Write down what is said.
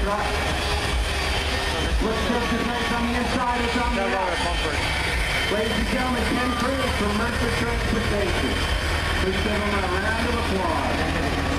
truck. Looks just as nice on the inside as on the outside. Ladies and gentlemen, Ken Cruz from Mercer Transportation. Please give him a round of applause.